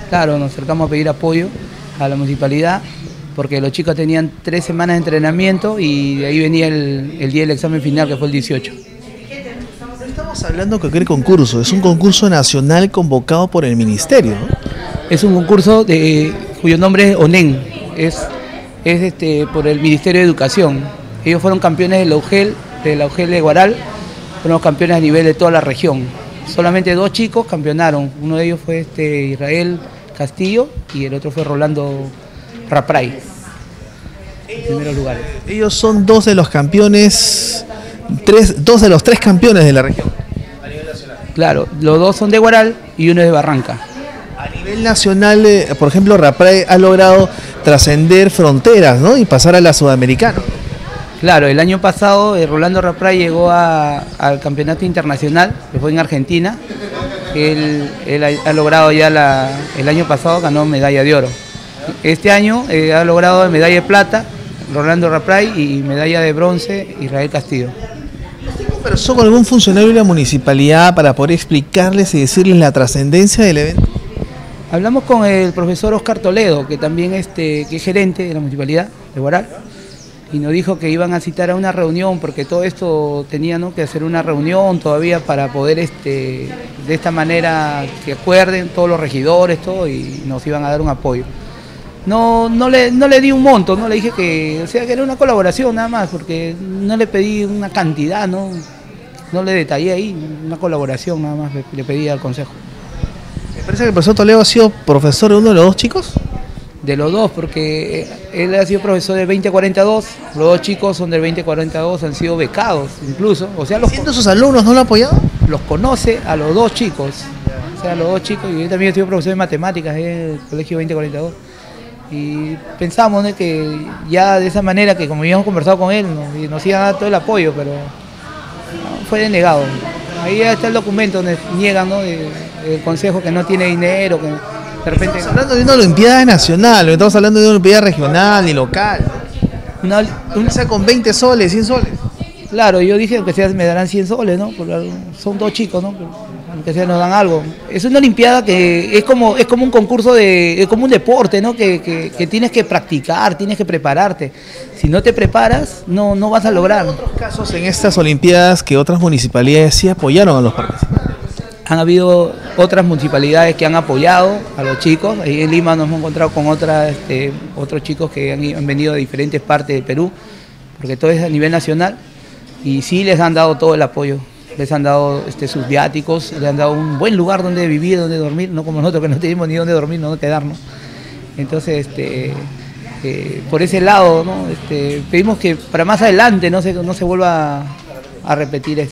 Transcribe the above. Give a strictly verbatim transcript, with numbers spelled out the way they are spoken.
Claro, nos acercamos a pedir apoyo a la municipalidad porque los chicos tenían tres semanas de entrenamiento y de ahí venía el, el día del examen final, que fue el dieciocho. Estamos hablando de cualquier concurso, es un concurso nacional convocado por el ministerio, ¿no? Es un concurso de, cuyo nombre es ONEN, es, es este, por el Ministerio de Educación. Ellos fueron campeones de la U G E L, de la U G E L de Guaral, fueron campeones a nivel de toda la región. Solamente dos chicos campeonaron, uno de ellos fue este Israel Castillo y el otro fue Rolando Rapray. En primeros lugares. Ellos son dos de los campeones, tres, dos de los tres campeones de la región. A nivel nacional. Claro, los dos son de Guaral y uno es de Barranca. A nivel nacional, eh, por ejemplo, Rapray ha logrado trascender fronteras, ¿no? Y pasar a la sudamericana. Claro, el año pasado eh, Rolando Rapray llegó a, al campeonato internacional, que fue en Argentina. Él, él ha, ha logrado ya la, el año pasado ganó medalla de oro. Este año eh, ha logrado medalla de plata Rolando Rapray y medalla de bronce Israel Castillo. ¿Pero son con algún funcionario de la municipalidad para poder explicarles y decirles la trascendencia del evento? Hablamos con el profesor Oscar Toledo, que también este, que es gerente de la municipalidad de Guaral, y nos dijo que iban a citar a una reunión porque todo esto tenía, ¿no?, que hacer una reunión todavía para poder este, de esta manera que acuerden todos los regidores, todo, y nos iban a dar un apoyo. No, no, le, no le di un monto, no le dije que, o sea, que era una colaboración nada más, porque no le pedí una cantidad, no, no le detallé ahí, una colaboración nada más le, le pedí al consejo. ¿Me parece que el profesor Toledo ha sido profesor de uno de los dos chicos? De los dos, porque él ha sido profesor del veinte cuarenta y dos, los dos chicos son del veinte cuarenta y dos, han sido becados incluso. O sea, los ¿Siendo sus alumnos no lo han apoyado? Los conoce a los dos chicos, o sea, los dos chicos, y yo también he sido profesor de matemáticas en el colegio veinte cuarenta y dos. Y pensamos, ¿no?, que ya de esa manera, que como habíamos conversado con él, nos, nos iban a dar todo el apoyo, pero no, fue denegado. Ahí está el documento donde niegan, ¿no?, el, el consejo, que no tiene dinero, que de repente... Estamos hablando de una olimpiada nacional, no estamos hablando de una olimpiada regional ni local. Una, una sea con veinte soles, cien soles. Claro, yo dije que sea me darán cien soles, ¿no? Porque son dos chicos, ¿no? Aunque sea nos dan algo. Es una olimpiada que es como, es como un concurso, de, es como un deporte, ¿no? Que, que, que tienes que practicar, tienes que prepararte. Si no te preparas, no, no vas a lograr. ¿Hay otros casos en estas olimpiadas que otras municipalidades sí apoyaron a los participantes? Han habido otras municipalidades que han apoyado a los chicos. Ahí en Lima nos hemos encontrado con otras, este, otros chicos que han, han venido de diferentes partes del Perú, porque todo es a nivel nacional, y sí les han dado todo el apoyo. Les han dado este, sus viáticos, les han dado un buen lugar donde vivir, donde dormir, no como nosotros que no tenemos ni donde dormir, no donde quedarnos. Entonces, este, eh, por ese lado, ¿no?, este, pedimos que para más adelante no se, no se vuelva a, a repetir esto.